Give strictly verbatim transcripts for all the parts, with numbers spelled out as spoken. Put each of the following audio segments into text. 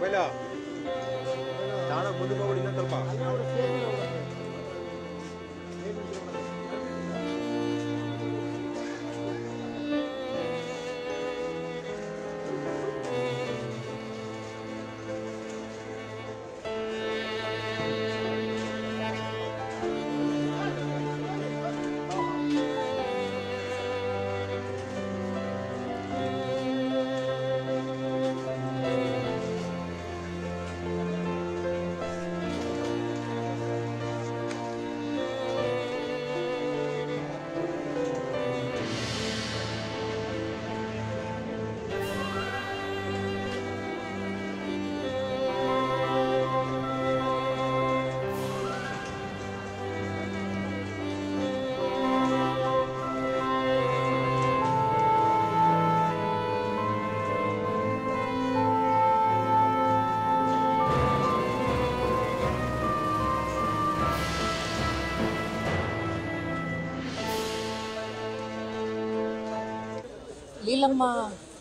ಲೀಲಮ್ಮ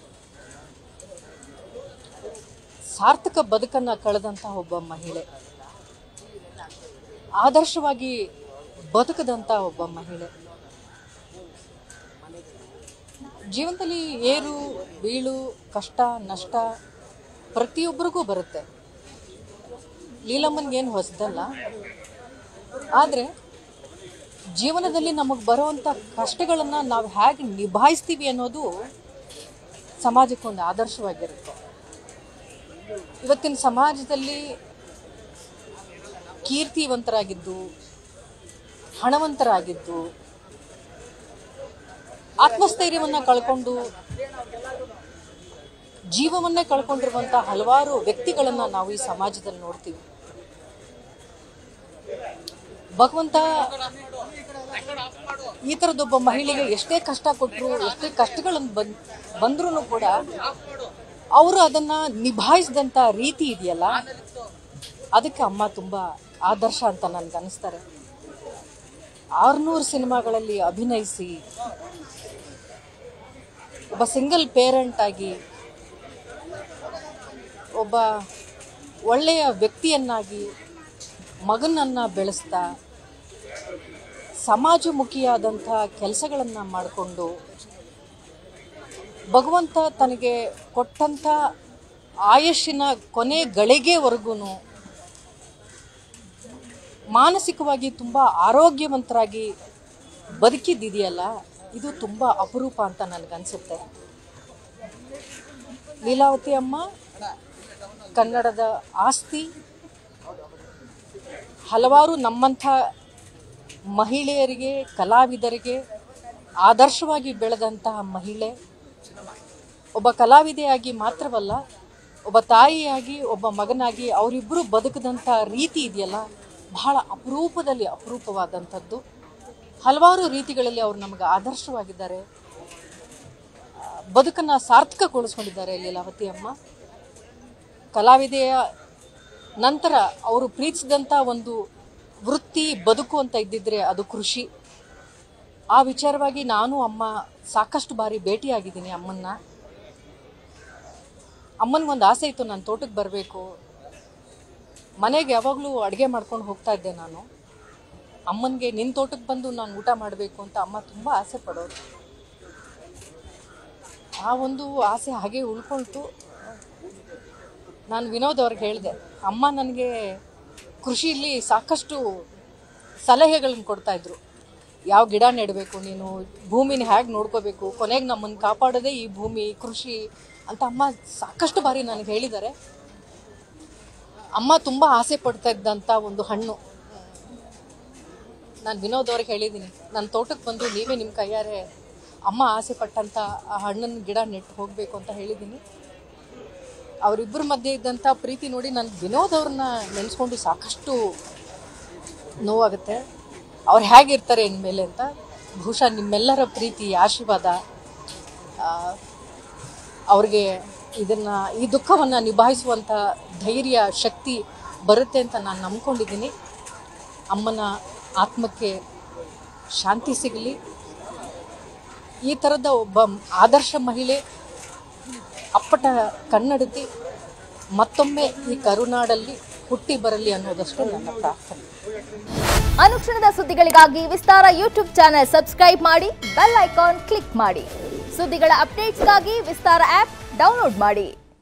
ಸಾರ್ಥಕ ಬದುಕನ್ನು ಕಳೆದಂತಹ ಒಬ್ಬ ಮಹಿಳೆ, ಆದರ್ಶವಾಗಿ ಬದುಕದಂಥ ಒಬ್ಬ ಮಹಿಳೆ. ಜೀವನದಲ್ಲಿ ಏರು ಬೀಳು ಕಷ್ಟ ನಷ್ಟ ಪ್ರತಿಯೊಬ್ಬರಿಗೂ ಬರುತ್ತೆ. ಲೀಲಮ್ಮನಿಗೇನು ಹೊಸದಲ್ಲ. ಆದರೆ ಜೀವನದಲ್ಲಿ ನಮಗೆ ಬರುವಂಥ ಕಷ್ಟಗಳನ್ನು ನಾವು ಹೇಗೆ ನಿಭಾಯಿಸ್ತೀವಿ ಅನ್ನೋದು ಸಮಾಜಕ್ಕೊಂದು ಆದರ್ಶವಾಗಿರುತ್ತೆ. ಇವತ್ತಿನ ಸಮಾಜದಲ್ಲಿ ಕೀರ್ತಿವಂತರಾಗಿದ್ದು, ಹಣವಂತರಾಗಿದ್ದು, ಆತ್ಮಸ್ಥೈರ್ಯವನ್ನು ಕಳ್ಕೊಂಡು ಜೀವವನ್ನೇ ಕಳ್ಕೊಂಡಿರುವಂಥ ಹಲವಾರು ವ್ಯಕ್ತಿಗಳನ್ನು ನಾವು ಈ ಸಮಾಜದಲ್ಲಿ ನೋಡ್ತೀವಿ. ಭಗವಂತ ಈ ಥರದೊಬ್ಬ ಮಹಿಳೆಗೆ ಎಷ್ಟೇ ಕಷ್ಟ ಕೊಟ್ಟರು, ಎಷ್ಟೇ ಕಷ್ಟಗಳನ್ನು ಬಂದ್ ಬಂದ್ರೂ ಕೂಡ ಅವರು ಅದನ್ನು ನಿಭಾಯಿಸಿದಂಥ ರೀತಿ ಇದೆಯಲ್ಲ, ಅದಕ್ಕೆ ಅಮ್ಮ ತುಂಬ ಆದರ್ಶ ಅಂತ ನನಗೆ ಅನಿಸ್ತಾರೆ. ಆರುನೂರು ಸಿನಿಮಾಗಳಲ್ಲಿ ಅಭಿನಯಿಸಿ ಒಬ್ಬ ಸಿಂಗಲ್ ಪೇರೆಂಟ್ ಆಗಿ ಒಬ್ಬ ಒಳ್ಳೆಯ ವ್ಯಕ್ತಿಯನ್ನಾಗಿ ಮಗನನ್ನು ಬೆಳೆಸ್ತಾ ಸಮಾಜಮುಖಿಯಾದಂಥ ಕೆಲಸಗಳನ್ನು ಮಾಡಿಕೊಂಡು ಭಗವಂತ ತನಗೆ ಕೊಟ್ಟಂಥ ಆಯುಷ್ಯನ ಕೊನೆ ಗಳಿಗೆವರೆಗೂ ಮಾನಸಿಕವಾಗಿ ತುಂಬ ಆರೋಗ್ಯವಂತರಾಗಿ ಬದುಕಿದ್ದಿದೆಯಲ್ಲ, ಇದು ತುಂಬ ಅಪರೂಪ ಅಂತ ನನಗನ್ಸುತ್ತೆ. ಲೀಲಾವತಿ ಅಮ್ಮ ಕನ್ನಡದ ಆಸ್ತಿ. ಹಲವಾರು ನಮ್ಮಂಥ ಮಹಿಳೆಯರಿಗೆ, ಕಲಾವಿದರಿಗೆ ಆದರ್ಶವಾಗಿ ಬೆಳೆದಂತಹ ಮಹಿಳೆ. ಒಬ್ಬ ಕಲಾವಿದೆಯಾಗಿ ಮಾತ್ರವಲ್ಲ, ಒಬ್ಬ ತಾಯಿಯಾಗಿ, ಒಬ್ಬ ಮಗನಾಗಿ ಅವರಿಬ್ಬರು ಬದುಕದಂಥ ರೀತಿ ಇದೆಯಲ್ಲ, ಬಹಳ ಅಪರೂಪದಲ್ಲಿ ಅಪರೂಪವಾದಂಥದ್ದು. ಹಲವಾರು ರೀತಿಗಳಲ್ಲಿ ಅವರು ನಮಗೆ ಆದರ್ಶವಾಗಿದ್ದಾರೆ. ಬದುಕನ್ನು ಸಾರ್ಥಕಗೊಳಿಸ್ಕೊಂಡಿದ್ದಾರೆ ಲೀಲಾವತಿ ಅಮ್ಮ. ಕಲಾವಿದೆಯ ನಂತರ ಅವರು ಪ್ರೀತಿಸಿದಂಥ ಒಂದು ವೃತ್ತಿ ಬದುಕು ಅಂತ ಇದ್ದಿದ್ರೆ ಅದು ಕೃಷಿ. ಆ ವಿಚಾರವಾಗಿ ನಾನು ಅಮ್ಮ ಸಾಕಷ್ಟು ಬಾರಿ ಭೇಟಿಯಾಗಿದ್ದೀನಿ ಅಮ್ಮನ್ನ. ಅಮ್ಮನಿಗೊಂದು ಆಸೆ ಇತ್ತು, ನಾನು ತೋಟಕ್ಕೆ ಬರಬೇಕು. ಮನೆಗೆ ಯಾವಾಗಲೂ ಅಡುಗೆ ಮಾಡ್ಕೊಂಡು ಹೋಗ್ತಾ ಇದ್ದೆ ನಾನು. ಅಮ್ಮನಿಗೆ ನಿನ್ನ ತೋಟಕ್ಕೆ ಬಂದು ನಾನು ಊಟ ಮಾಡಬೇಕು ಅಂತ ಅಮ್ಮ ತುಂಬ ಆಸೆ ಪಡೋರು. ಆ ಒಂದು ಆಸೆ ಹಾಗೆ ಉಳ್ಕೊಳ್ತು. ನಾನು ವಿನೋದ್ ಅವ್ರಿಗೆ ಹೇಳಿದೆ, ಅಮ್ಮ ನನಗೆ ಕೃಷಿಯಲ್ಲಿ ಸಾಕಷ್ಟು ಸಲಹೆಗಳನ್ನು ಕೊಡ್ತಾಯಿದ್ರು. ಯಾವ ಗಿಡ ನೆಡಬೇಕು, ನೀನು ಭೂಮಿನ ಹೇಗೆ ನೋಡ್ಕೋಬೇಕು, ಕೊನೆಗೆ ನಮ್ಮನ್ನು ಕಾಪಾಡೋದೇ ಈ ಭೂಮಿ, ಕೃಷಿ ಅಂತ ಅಮ್ಮ ಸಾಕಷ್ಟು ಬಾರಿ ನನಗೆ ಹೇಳಿದ್ದಾರೆ. ಅಮ್ಮ ತುಂಬ ಆಸೆ ಪಡ್ತಾ ಇದ್ದಂಥ ಒಂದು ಹಣ್ಣು, ನಾನು ವಿನೋದ್ ಅವ್ರಿಗೆ ಹೇಳಿದ್ದೀನಿ, ನನ್ನ ತೋಟಕ್ಕೆ ಬಂದು ನೀವೇ ನಿಮ್ಮ ಕೈಯಾರೆ ಅಮ್ಮ ಆಸೆ ಪಟ್ಟಂಥ ಆ ಹಣ್ಣನ್ನು ಗಿಡ ನೆಟ್ಟು ಹೋಗಬೇಕು ಅಂತ ಹೇಳಿದ್ದೀನಿ. ಅವರಿಬ್ಬರ ಮಧ್ಯೆ ಇದ್ದಂಥ ಪ್ರೀತಿ ನೋಡಿ ನಾನು ವಿನೋದ್ ಅವ್ರನ್ನ ನೆನೆಸ್ಕೊಂಡು ಸಾಕಷ್ಟು ನೋವಾಗುತ್ತೆ. ಅವ್ರು ಹೇಗಿರ್ತಾರೆ ಇನ್ಮೇಲೆ ಅಂತ. ಬಹುಶಃ ನಿಮ್ಮೆಲ್ಲರ ಪ್ರೀತಿ, ಆಶೀರ್ವಾದ ಅವ್ರಿಗೆ ಇದನ್ನು, ಈ ದುಃಖವನ್ನು ನಿಭಾಯಿಸುವಂಥ ಧೈರ್ಯ, ಶಕ್ತಿ ಬರುತ್ತೆ ಅಂತ ನಾನು ನಂಬ್ಕೊಂಡಿದ್ದೀನಿ. ಅಮ್ಮನ ಆತ್ಮಕ್ಕೆ ಶಾಂತಿ ಸಿಗಲಿ. ಈ ಥರದ ಒಬ್ಬ ಆದರ್ಶ ಮಹಿಳೆ, ಅಪ್ಪಟ ಕನ್ನಡತಿ, ಮತ್ತೊಮ್ಮೆ ಈ ಕರುನಾಡಲ್ಲಿ ಹುಟ್ಟಿ ಬರಲಿ ಅನ್ನೋದಷ್ಟು ನನ್ನ ಪ್ರಾರ್ಥನೆ. ಅನುಕ್ಷಣದ ಸುದ್ದಿಗಳಿಗಾಗಿ ವಿಸ್ತಾರ ಯೂಟ್ಯೂಬ್ ಚಾನೆಲ್ ಸಬ್ಸ್ಕ್ರೈಬ್ ಮಾಡಿ, ಬೆಲ್ ಐಕಾನ್ ಕ್ಲಿಕ್ ಮಾಡಿ. ಸುದ್ದಿಗಳ ಅಪ್ಡೇಟ್ಸ್ಗಾಗಿ ವಿಸ್ತಾರ ಆಪ್ ಡೌನ್ಲೋಡ್ ಮಾಡಿ.